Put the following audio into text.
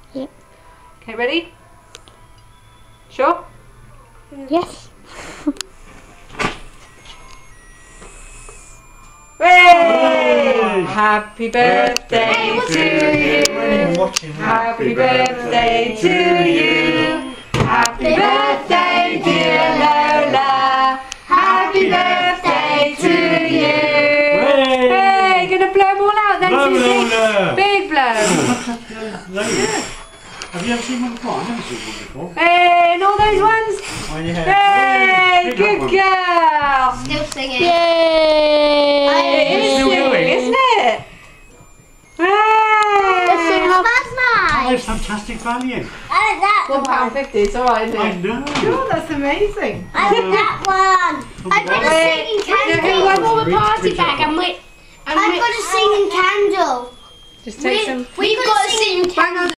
Yep. Okay, ready? Sure? Yes. Hooray! Happy birthday to you. Happy birthday to you. Happy birthday, dear Lola. Happy birthday to you. Hey, gonna blow them all out then, Susie? Big blow. Have you ever seen one before? I've never seen one before. Hey, and all those ones? On your hair. Hey, good girl. Still singing. Yay! It is singing, isn't it? Let's sing Hey. off. That's nice. That is fantastic value. I like that one. £1.50, it's alright, isn't I it? know. Oh, that's amazing. I like that one. I've got a singing candle. wants From a party bag. I've got a singing candle. Just take some. We've got a singing candle.